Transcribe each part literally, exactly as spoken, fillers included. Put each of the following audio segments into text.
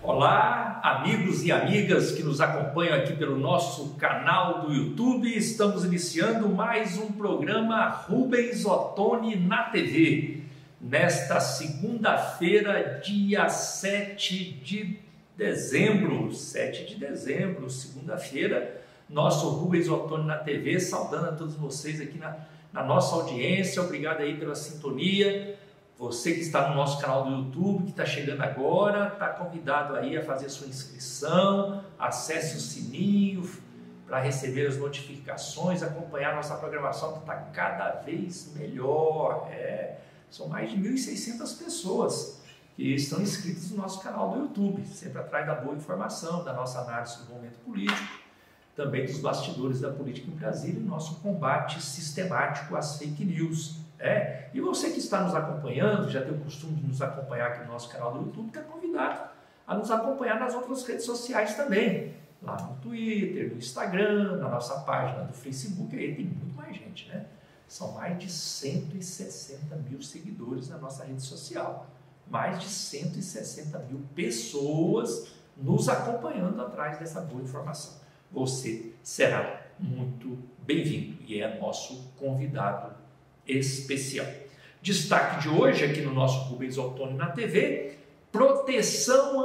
Olá, amigos e amigas que nos acompanham aqui pelo nosso canal do YouTube. Estamos iniciando mais um programa Rubens Ottoni na T V. Nesta segunda-feira, dia sete de dezembro, sete de dezembro, segunda-feira, nosso Rubens Ottoni na T V, saudando a todos vocês aqui na, na nossa audiência. Obrigado aí pela sintonia. Você que está no nosso canal do YouTube, que está chegando agora, está convidado aí a fazer sua inscrição, acesse o sininho para receber as notificações, acompanhar a nossa programação que está cada vez melhor. É, são mais de mil e seiscentas pessoas que estão inscritas no nosso canal do YouTube, sempre atrás da boa informação, da nossa análise do momento político, também dos bastidores da política em Brasília e nosso combate sistemático às fake news. É, e você que está nos acompanhando, já tem o costume de nos acompanhar aqui no nosso canal do YouTube, está convidado a nos acompanhar nas outras redes sociais também, lá no Twitter, no Instagram, na nossa página do Facebook, aí tem muito mais gente, né? São mais de cento e sessenta mil seguidores na nossa rede social, mais de cento e sessenta mil pessoas nos acompanhando atrás dessa boa informação. Você será muito bem-vindo e é nosso convidado especial. Destaque de hoje aqui no nosso Rubens Ottoni na T V: proteção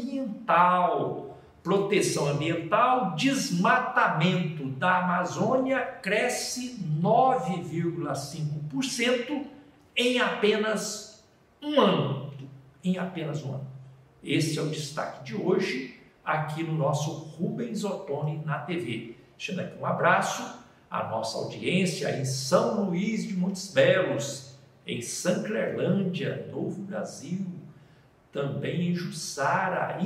ambiental. Proteção ambiental, desmatamento da Amazônia cresce nove vírgula cinco por cento em apenas um ano. Em apenas um ano. Esse é o destaque de hoje aqui no nosso Rubens Ottoni na T V. Deixando aqui um abraço a nossa audiência em São Luís de Montes Belos, em Sanclerlândia, Novo Brasil, também em Jussara,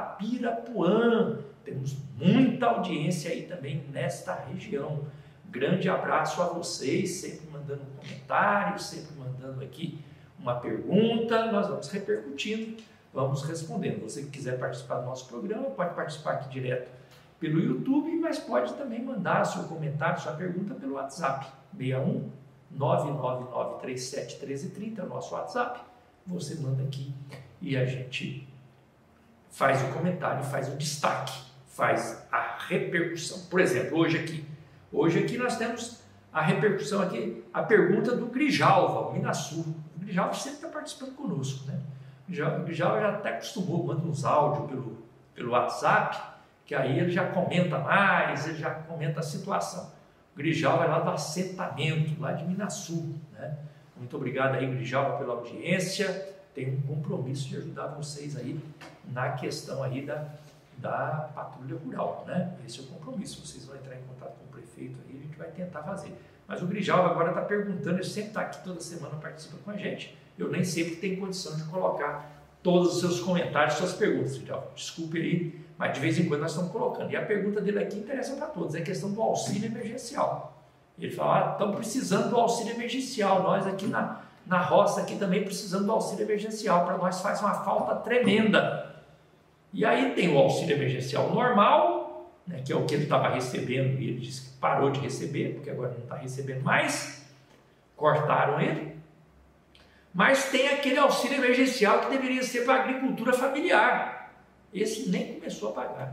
Itapirapuã. Temos muita audiência aí também nesta região. Grande abraço a vocês, sempre mandando um comentário, sempre mandando aqui uma pergunta. Nós vamos repercutindo, vamos respondendo. Você que quiser participar do nosso programa, pode participar aqui direto pelo YouTube, mas pode também mandar seu comentário, sua pergunta pelo WhatsApp, seis um nove nove nove três sete um três três zero, é o nosso WhatsApp. Você manda aqui e a gente faz o comentário, faz o destaque, faz a repercussão. Por exemplo, hoje aqui, hoje aqui nós temos a repercussão aqui, a pergunta do Grijalva, o Minasul. O Grijalva sempre está participando conosco, né? O Grijalva já até acostumou, manda uns áudios pelo, pelo WhatsApp, que aí ele já comenta mais, ele já comenta a situação. O Grijalva é lá do assentamento, lá de Minasul, né? Muito obrigado aí, Grijalva, pela audiência. Tenho um compromisso de ajudar vocês aí na questão aí da, da patrulha rural, né? Esse é o compromisso. Vocês vão entrar em contato com o prefeito aí, a gente vai tentar fazer. Mas o Grijalva agora está perguntando, ele sempre está aqui toda semana, participa com a gente. Eu nem sempre tenho condição de colocar todos os seus comentários, suas perguntas, Grijalva. Desculpe aí, mas de vez em quando nós estamos colocando. E a pergunta dele aqui interessa para todos, é a questão do auxílio emergencial. Ele fala, ah, estamos precisando do auxílio emergencial, nós aqui na, na roça aqui também precisamos do auxílio emergencial, para nós faz uma falta tremenda. E aí tem o auxílio emergencial normal, né, que é o que ele estava recebendo, e ele disse que parou de receber, porque agora não está recebendo mais, cortaram ele. Mas tem aquele auxílio emergencial que deveria ser para a agricultura familiar. Esse nem começou a pagar.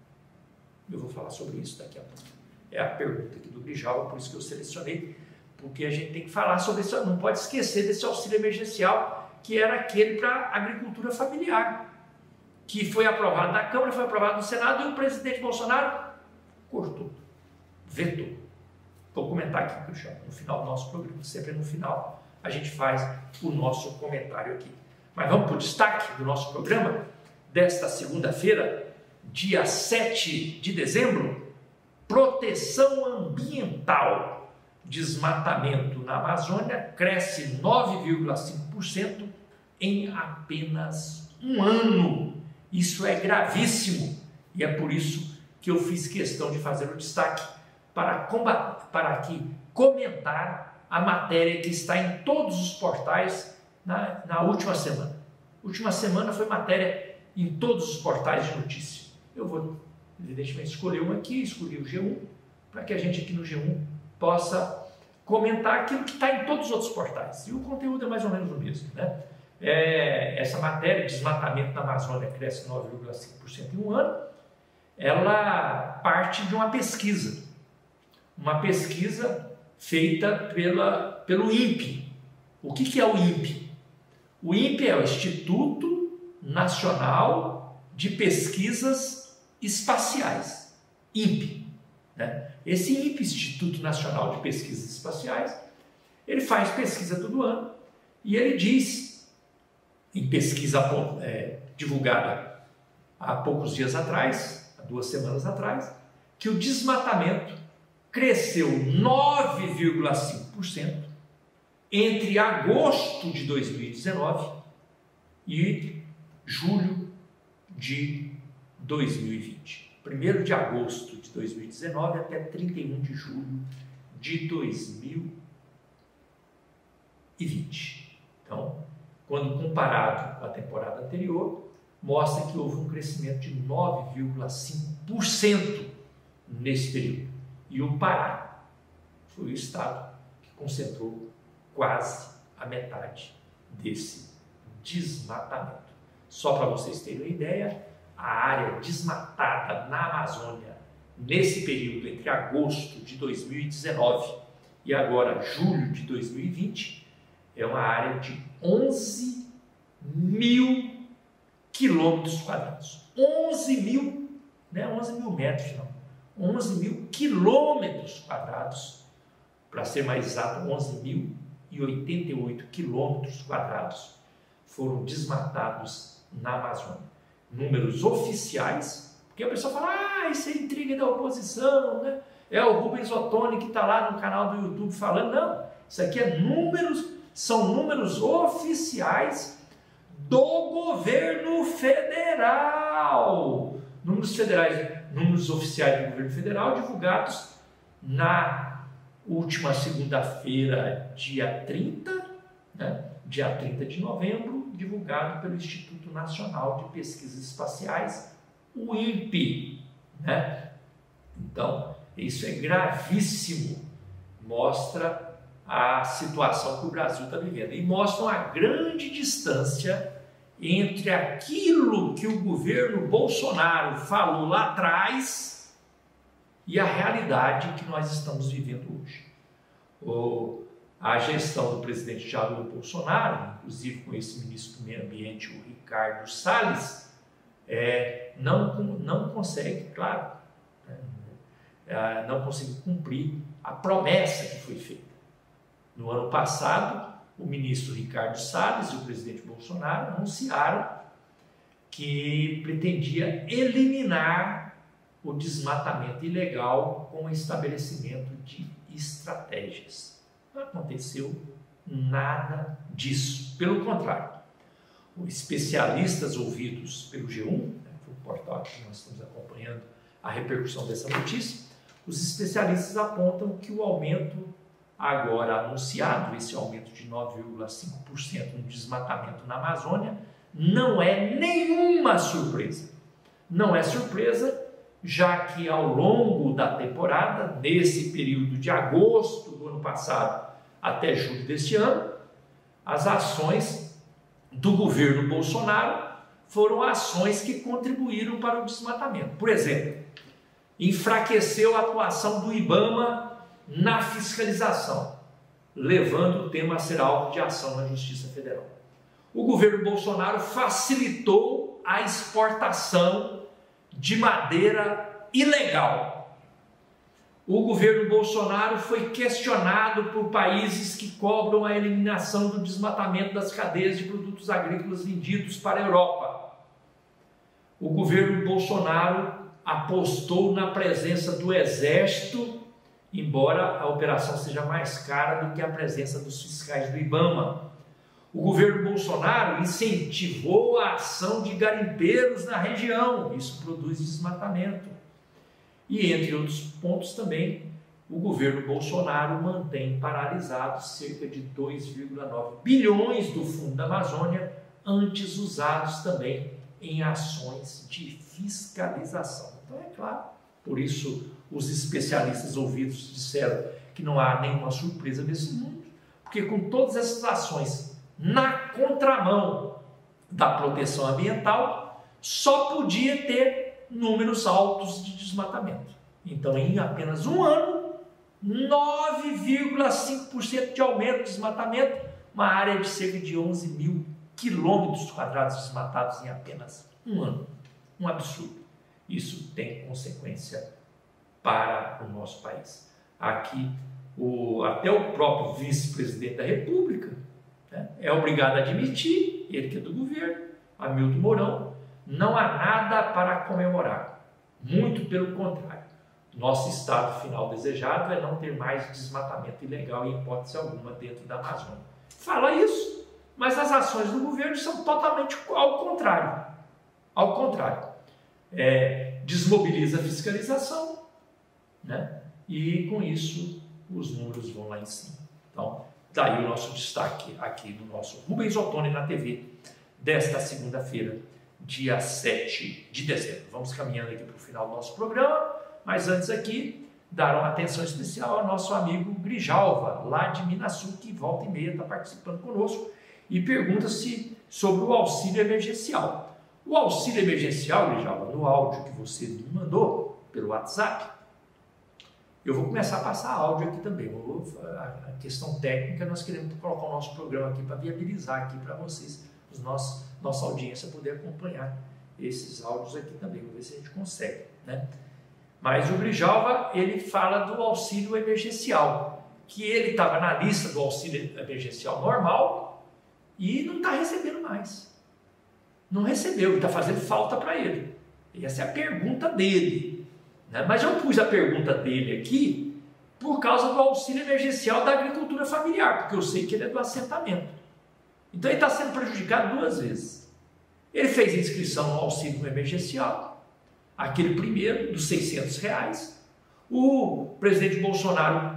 Eu vou falar sobre isso daqui a pouco. É a pergunta aqui do Grijalva, por isso que eu selecionei, porque a gente tem que falar sobre isso, não pode esquecer desse auxílio emergencial, que era aquele para a agricultura familiar, que foi aprovado na Câmara, foi aprovado no Senado, e o presidente Bolsonaro cortou, vetou. Vou comentar aqui, Grijalva, no final do nosso programa, sempre no final a gente faz o nosso comentário aqui. Mas vamos para o destaque do nosso programa desta segunda-feira, dia sete de dezembro. Proteção ambiental. Desmatamento na Amazônia cresce nove vírgula cinco por cento em apenas um ano. Isso é gravíssimo e é por isso que eu fiz questão de fazer o destaque para, combater, para aqui comentar a matéria que está em todos os portais na, na última semana. Última semana foi matéria em todos os portais de notícia. Eu vou, evidentemente, escolher um aqui, escolhi o G um, para que a gente aqui no G um possa comentar aquilo que está em todos os outros portais. E o conteúdo é mais ou menos o mesmo, né? é, essa matéria, desmatamento na Amazônia cresce nove vírgula cinco por cento em um ano, ela parte de uma pesquisa, uma pesquisa feita pela, pelo INPE. O que, que é o INPE? O INPE é o Instituto Nacional de Pesquisas Espaciais, INPE. Né? Esse INPE, Instituto Nacional de Pesquisas Espaciais, ele faz pesquisa todo ano e ele diz, em pesquisa é, divulgada há poucos dias atrás, há duas semanas atrás, que o desmatamento cresceu nove vírgula cinco por cento entre agosto de dois mil e dezenove e julho de dois mil e vinte. primeiro de agosto de dois mil e dezenove até trinta e um de julho de dois mil e vinte. Então, quando comparado com a temporada anterior, mostra que houve um crescimento de nove vírgula cinco por cento nesse período. E o Pará foi o estado que concentrou quase a metade desse desmatamento. Só para vocês terem uma ideia, a área desmatada na Amazônia nesse período entre agosto de dois mil e dezenove e agora julho de dois mil e vinte é uma área de onze mil quilômetros quadrados. onze mil, não é onze mil metros, não. onze mil quilômetros quadrados, para ser mais exato, onze mil e oitenta e oito quilômetros quadrados foram desmatados na Amazônia. Números oficiais, porque a pessoa fala, ah, isso é intriga da oposição, né? É o Rubens Ottoni que está lá no canal do YouTube falando. Não, isso aqui é números, são números oficiais do governo federal. Números federais, números oficiais do governo federal divulgados na última segunda-feira, dia trinta, né? dia trinta de novembro, divulgado pelo Instituto Nacional de Pesquisas Espaciais, o INPE. Né? Então, isso é gravíssimo, mostra a situação que o Brasil está vivendo e mostra uma grande distância entre aquilo que o governo Bolsonaro falou lá atrás e a realidade que nós estamos vivendo hoje. O, a gestão do presidente Jair Bolsonaro, inclusive com esse ministro do Meio Ambiente, o Ricardo Salles, é, não, não consegue, claro, é, não conseguiu cumprir a promessa que foi feita. No ano passado, o ministro Ricardo Salles e o presidente Bolsonaro anunciaram que pretendia eliminar o desmatamento ilegal com o estabelecimento de estratégias. Não aconteceu nada disso. Pelo contrário, os especialistas ouvidos pelo G um, né, foi o portal que nós estamos acompanhando a repercussão dessa notícia, os especialistas apontam que o aumento agora anunciado, esse aumento de nove vírgula cinco por cento no desmatamento na Amazônia, não é nenhuma surpresa. Não é surpresa, já que ao longo da temporada, nesse período de agosto do ano passado até julho deste ano, as ações do governo Bolsonaro foram ações que contribuíram para o desmatamento. Por exemplo, enfraqueceu a atuação do IBAMA na fiscalização, levando o tema a ser alvo de ação na Justiça Federal. O governo Bolsonaro facilitou a exportação de madeira ilegal. O governo Bolsonaro foi questionado por países que cobram a eliminação do desmatamento das cadeias de produtos agrícolas vendidos para a Europa. O governo Bolsonaro apostou na presença do Exército, embora a operação seja mais cara do que a presença dos fiscais do IBAMA. O governo Bolsonaro incentivou a ação de garimpeiros na região, isso produz desmatamento. E, entre outros pontos também, o governo Bolsonaro mantém paralisados cerca de dois vírgula nove bilhões do Fundo da Amazônia, antes usados também em ações de fiscalização. Então, é claro, por isso os especialistas ouvidos disseram que não há nenhuma surpresa nesse mundo, porque com todas essas ações na contramão da proteção ambiental, só podia ter números altos de desmatamento. Então, em apenas um ano, nove vírgula cinco por cento de aumento de desmatamento, uma área de cerca de onze mil quilômetros quadrados desmatados em apenas um ano. Um absurdo. Isso tem consequência para o nosso país. Aqui, o, até o próprio vice-presidente da República, né, é obrigado a admitir, ele que é do governo, Hamilton Mourão, não há nada para comemorar. Muito pelo contrário. Nosso estado final desejado é não ter mais desmatamento ilegal em hipótese alguma dentro da Amazônia. Fala isso, mas as ações do governo são totalmente ao contrário. Ao contrário. É, desmobiliza a fiscalização, né? E com isso os números vão lá em cima. Então, daí o nosso destaque aqui no nosso Rubens Ottoni na T V desta segunda-feira, dia sete de dezembro. Vamos caminhando aqui para o final do nosso programa, mas antes aqui, dar uma atenção especial ao nosso amigo Grijalva, lá de Minasul, que volta e meia está participando conosco e pergunta-se sobre o auxílio emergencial. O auxílio emergencial, Grijalva, no áudio que você me mandou pelo WhatsApp, eu vou começar a passar áudio aqui também. A questão técnica, nós queremos colocar o nosso programa aqui para viabilizar aqui para vocês, os nossos, nossa audiência poder acompanhar esses áudios aqui também. Vamos ver se a gente consegue, né? Mas o Grijalva, ele fala do auxílio emergencial, que ele estava na lista do auxílio emergencial normal e não está recebendo mais. Não recebeu, e está fazendo falta para ele. Essa é a pergunta dele, né? Mas eu pus a pergunta dele aqui por causa do auxílio emergencial da agricultura familiar, porque eu sei que ele é do assentamento. Então ele está sendo prejudicado duas vezes. Ele fez inscrição no auxílio emergencial, aquele primeiro, dos seiscentos reais. O presidente Bolsonaro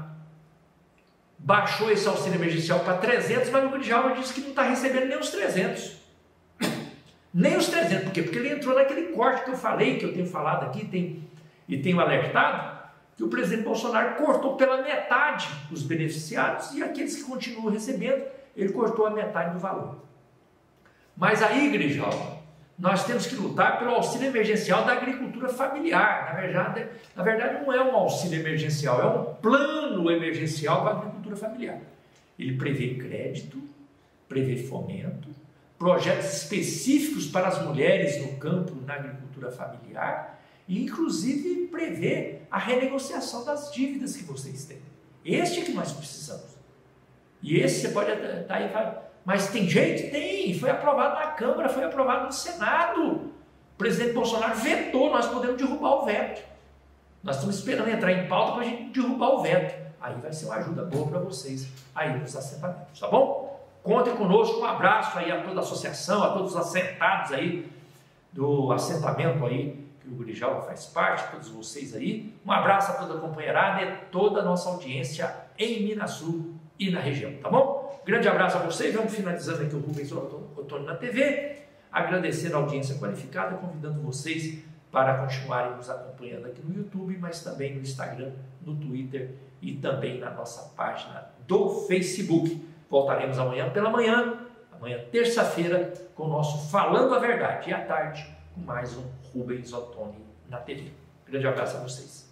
baixou esse auxílio emergencial para trezentos, mas o Grijalva disse que não está recebendo nem os trezentos. Nem os trezentos, por quê? Porque ele entrou naquele corte que eu falei, que eu tenho falado aqui tem, e tenho alertado, que o presidente Bolsonaro cortou pela metade os beneficiados e aqueles que continuam recebendo, ele cortou a metade do valor. Mas aí, Grijalva, nós temos que lutar pelo auxílio emergencial da agricultura familiar. Na verdade, na verdade, não é um auxílio emergencial, é um plano emergencial para a agricultura familiar. Ele prevê crédito, prevê fomento, projetos específicos para as mulheres no campo, na agricultura familiar, e inclusive prevê a renegociação das dívidas que vocês têm. Este é que nós precisamos. E esse você pode estar aí e falar, mas tem jeito? Tem, foi aprovado na Câmara, foi aprovado no Senado. O presidente Bolsonaro vetou, nós podemos derrubar o veto. Nós estamos esperando entrar em pauta para a gente derrubar o veto. Aí vai ser uma ajuda boa para vocês aí nos assentamentos, tá bom? Contem conosco, um abraço aí a toda a associação, a todos os assentados aí do assentamento aí, que o Grijalva faz parte, todos vocês aí. Um abraço a toda a companheirada e toda a nossa audiência em Minasul e na região, tá bom? Grande abraço a vocês, vamos finalizando aqui o Rubens Ottoni na T V, agradecendo a audiência qualificada, convidando vocês para continuarem nos acompanhando aqui no YouTube, mas também no Instagram, no Twitter e também na nossa página do Facebook. Voltaremos amanhã pela manhã, amanhã terça-feira, com o nosso Falando a Verdade, e à tarde com mais um Rubens Ottoni na T V. Grande abraço a vocês.